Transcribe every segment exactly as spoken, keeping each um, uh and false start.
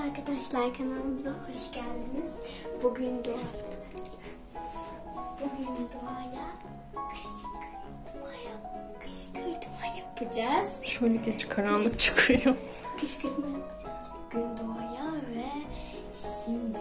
arkadaşlar, kanalımıza hoş geldiniz. Bugün doğa Bugün doğaya kışkırtma kışkırtma yapacağız. Şöyle geç, karanlık çıkıyor. Kışkırtma yapacağız bugün doğaya ve şimdi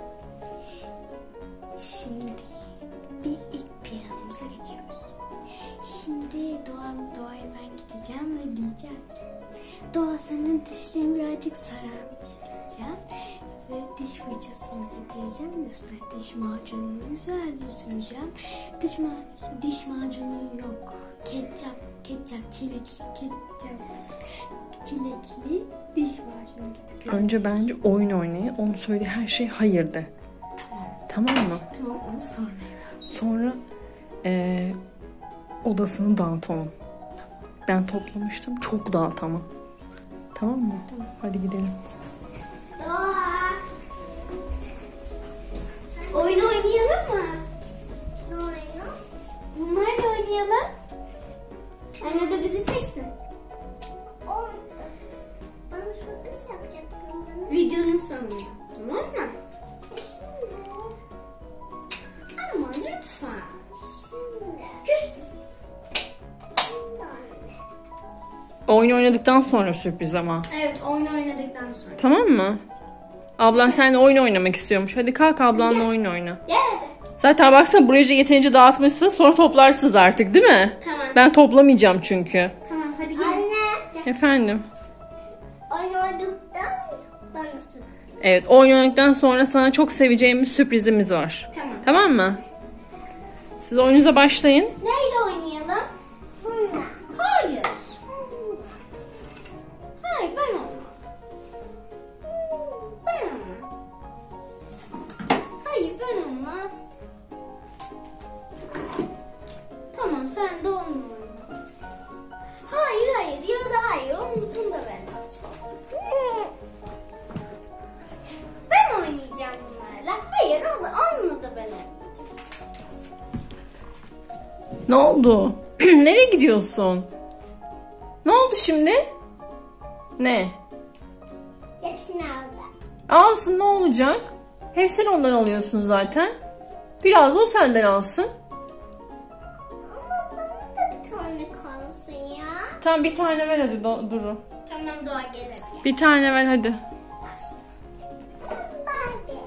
şimdi bir ilk planımıza geçiyoruz. Şimdi Doğa, Doğa'ya ben gideceğim ve diyeceğim Doğa, senin dişlerin birazcık sararmış diyeceğim. Ve diş fırçasını getireceğim. Üstüne diş macununu güzelce süreceğim. Diş, ma diş macunu yok. Ketçap, ketçap, çilekli, ketçap, çilekli diş macunu gibi. Önce bence oyun oynayın. Onu söyle, her şey hayır de. Tamam. Tamam mı? Tamam, onu sonra yapalım. Sonra ee, odasını dağıtalım. Ben toplamıştım. Çok dağıtamam. Tamam mı? Tamam. Hadi gidelim. Doğa. Oyun oynayalım mı? Ne oyunu? Bunlarla oynayalım. Anne de bizi çeksin. Bana sürpriz yapacaktın sana. Videonun sonunda. Tamam mı? Ama lütfen. Şimdi. Küs. Şimdi anne. Oyun oynadıktan sonra sürpriz ama. Evet, oyun oynadıktan sonra. Tamam mı? Ablan seninle oyun oynamak istiyormuş. Hadi kalk, ablanla oyun oyna. Gel hadi. Zaten baksana, burayı yeterince dağıtmışsın. Sonra toplarsınız artık, değil mi? Tamam. Ben toplamayacağım çünkü. Tamam, hadi gel. Anne. Efendim? Oynadıktan bana sür. Evet, oyun oynadıktan sonra sana çok seveceğim bir sürprizimiz var. Tamam. Tamam mı? Siz oyununuza başlayın. Neyle oynayalım? Bununla. Hayır. Hayır, ben olmam. Ben olmam. Hayır, ben olmam. Tamam, sen de onunla oyna. Hayır, hayır. Ya da hayır. Onu, bunu da ben alacağım. Ben oynayacağım bunlarla. Hayır, onu, onunla da ben oynayacağım. Ne oldu? Nereye gidiyorsun? Ne oldu şimdi? Ne? Hepsini aldı. Alsın, ne olacak? Hep sen ondan alıyorsun zaten. Biraz o senden alsın. Ama bana da bir tane kalsın ya. Tamam, bir tane ver hadi Do- Duru. Tamam, Doğa gelebilir. Bir tane ver hadi. Barbie.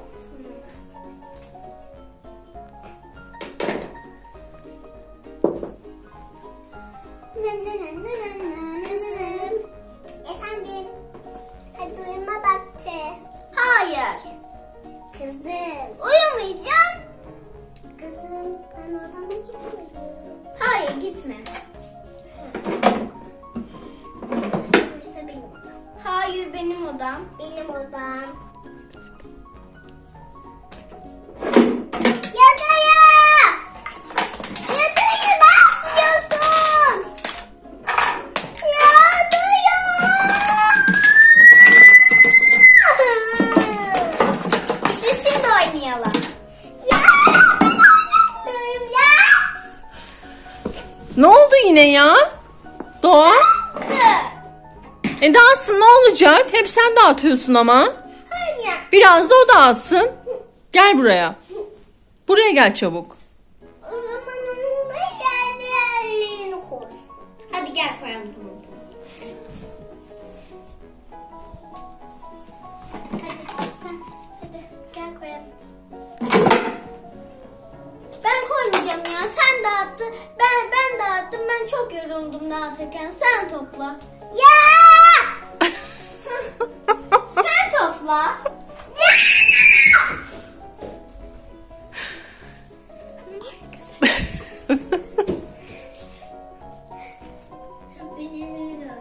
Ne ne ne ne ne ne Kızım. Efendim. Hadi uyuma vakti. Hayır. Kızım. Uyumayacağım. Kızım ben odama gitmeliyim. Hayır, gitme. Burası benim odam. Hayır, benim odam. Benim odam. Ya dayı! Ya dayı ne yapıyorsun? Ya dayı! İşte şimdi oynayalım. Ya ben oynamıyorum ya! Ne oldu yine ya? Doğa? E dağıtsın, ne olacak? Hep sen dağıtıyorsun ama. Hayır. Biraz da o dağıtsın. Gel buraya. Buraya gel çabuk. O zaman onun da yerli yerliğini koy. Hadi gel koyalım, tamam. Hadi sen, hadi gel koyalım. Ben koymayacağım ya, sen dağıttın. Ben ben dağıttım, ben çok yoruldum dağıtırken. Sen topla. Ya! Sen topla. Sürprizini gördüm.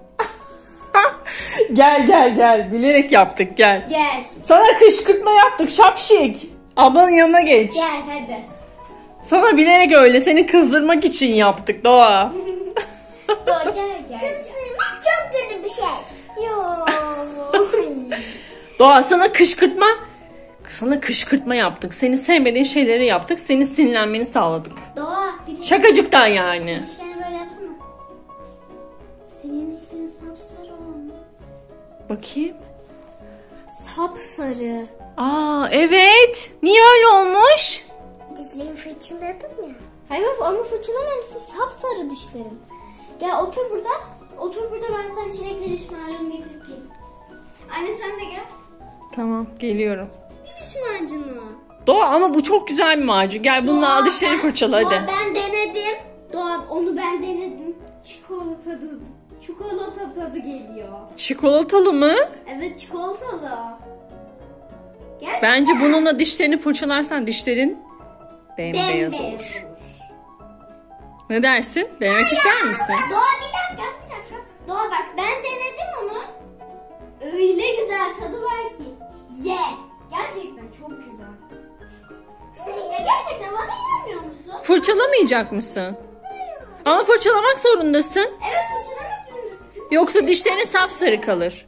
Gel gel gel. Bilerek yaptık, gel. Gel. Sana kışkırtma yaptık şapşik. Ablanın yanına geç. Gel hadi. Sana bilerek öyle seni kızdırmak için yaptık Doğa. Doğa gel gel. gel. Kızdırmak çok kötü bir şey. Yo. Doğa, sana kışkırtma sana kışkırtma yaptık. Seni sevmediğin şeyleri yaptık. Seni sinirlenmeni sağladık. Doğa bir de Şakacıktan yani. dişlerini böyle yapsana. Senin dişlerin sapsarı olmuş. Bakayım. sapsarı. Aa evet. Niye öyle olmuş? Dişlerimi fırçaladım ya. Hayır ama fırçalamamışsın, sapsarı dişlerin. Gel otur burada. Otur burada, ben sana çilekli diş macunu getirip geleyim. Anne sen de gel. Tamam geliyorum. Ne diş macunu? Doğa ama bu çok güzel bir macun. Gel bununla al dişlerini fırçala hadi. Doğa ben denedim. Doğa onu ben denedim. Çikolata tadı, çikolata tadı geliyor. Çikolatalı mı? Evet çikolatalı. Gerçekten. Bence bununla dişlerini fırçalarsan dişlerin bembeyaz Bembeyaz olur. Ne dersin? Denemek ister misin? Doğa bir dakika, bir dakika. Doğa bak ben denedim onu. Öyle güzel tadı var ki. Ye. Gerçekten çok güzel. Ya gerçekten bana inanmıyor musun? Fırçalamayacak mısın? Ama fırçalamak zorundasın. Evet fırçalamak zorundasın. Çünkü Yoksa dişlerin sapsarı kalır.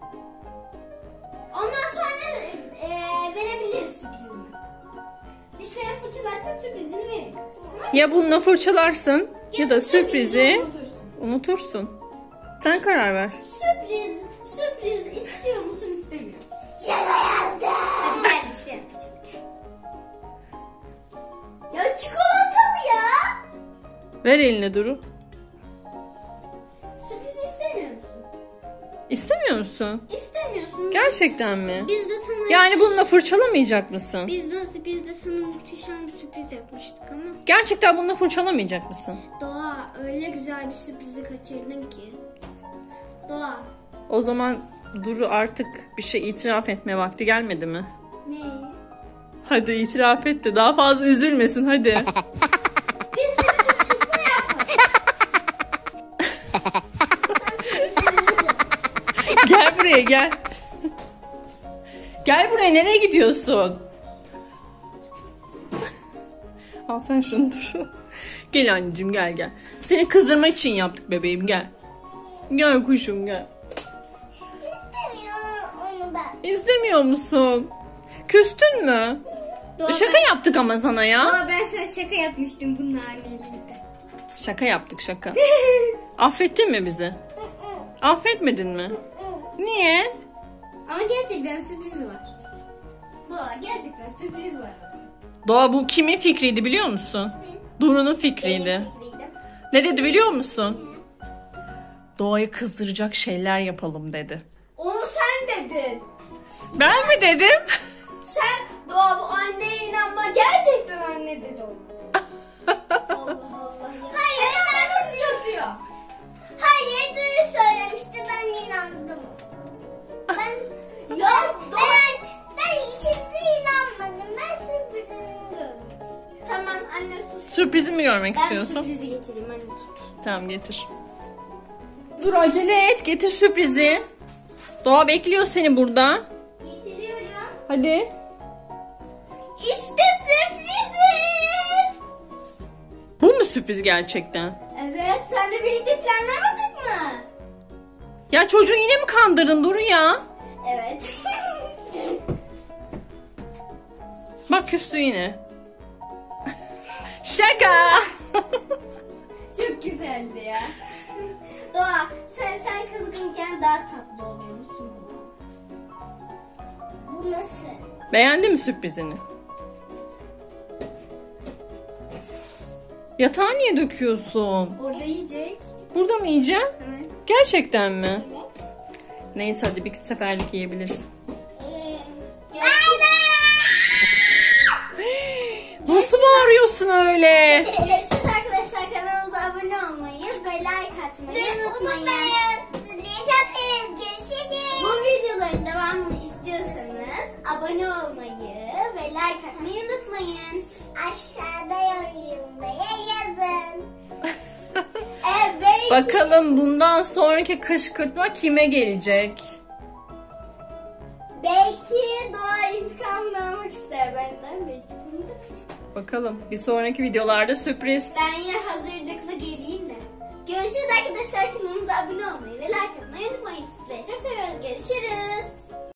ondan sonra e, verebiliriz sürprizini. Dişlerini fırçalarsan sürprizini veririz. Tamam mı? Ya bununla fırçalarsın ya da sürprizi unutursun. unutursun. Sen karar ver. Sürpriz, sürpriz istiyor musun istemiyor musun? Şaka yaptım. Hadi gel dişlerini fırçala. Ya çikolatalı ya. Ver eline Duru. Sürprizi istemiyor musun? İstemiyor musun? İstemiyorsun. Gerçekten mi? Biz de sana Yani bununla fırçalamayacak mısın? biz de biz de sana muhteşem bir sürpriz yapmıştık ama Gerçekten bununla fırçalamayacak mısın? Doğa öyle güzel bir sürprizi kaçırdın ki. Doğa. O zaman Duru artık bir şey itiraf etme vakti gelmedi mi? Ne? Hadi itiraf et de daha fazla üzülmesin hadi. Biz seni kışkırtma yapalım. Gel buraya gel. Gel buraya, nereye gidiyorsun? Al sen şunu Duru. Gel anneciğim gel gel. Seni kızdırmak için yaptık bebeğim gel. Gel kuşum gel. İstemiyorum onu ben. İstemiyor musun? Küstün mü? Doğa, Şaka yaptık ama sana ya. Doğa ben sana şaka yapmıştım, bunun anneliydi. Şaka yaptık şaka. Affettin mi bizi? Affetmedin mi? Niye? Ama gerçekten sürpriz var. Doğa gerçekten sürpriz var. Doğa bu kimin fikriydi biliyor musun? Duru'nun fikriydi. Benim fikriydi. Ne dedi biliyor musun? Doğayı kızdıracak şeyler yapalım dedi. Onu sen dedin. Ben mi dedim? Sen Doğa bu anneye inanma, gerçekten anne dedi onu. Allah Allah ya. Hayır, Hemen ben- suç atıyor. Hayır, Duyu söylemişti, ben inandım. Ben Ya Doğa. ben, ben ikinize inanmadım. Ben sürprizini gördüm. Tamam anne sus. Sürprizi mi görmek Ben istiyorsun? sürprizi getireyim anne tut. Tamam getir. Dur acele et, getir sürprizi. Doğa bekliyor seni burada. Getiriyorum. Hadi. İşte sürprizim. Bu mu sürpriz gerçekten? Evet, sen de birlikte planlamadık mı? Ya çocuğu yine mi kandırdın Duru ya? Evet. Bak küstü yine. Şaka. Çok güzeldi ya. Doğa, sen sen kızgınken daha tatlı oluyormuşsun. Bu nasıl? Beğendin mi sürprizini? Yatağı niye döküyorsun? Orada yiyecek. Burada mı yiyeceksin? Evet. Gerçekten mi? Neyse hadi bir seferlik yiyebilirsin. Bay bay. Nasıl bağırıyorsun öyle? Görüşürüz arkadaşlar. Kanalımıza abone olmayı ve like atmayı unutmayın. Unutmayın. Görüşürüz. Bu videoların devamını istiyorsanız abone olmayı ve like atmayı unutmayın. Aşağıda yorumlara yazın. Evet. Bakalım bundan sonraki kışkırtma kime gelecek? Belki Doğa intikamını almak ister benden. Belki bunu da kışkırtır. Bakalım bir sonraki videolarda sürpriz. Ben yine hazırlıklı geleyim de. Görüşürüz arkadaşlar. Kanalımıza abone olmayı ve like atmayı unutmayın. Sizleri çok seviyoruz. Görüşürüz.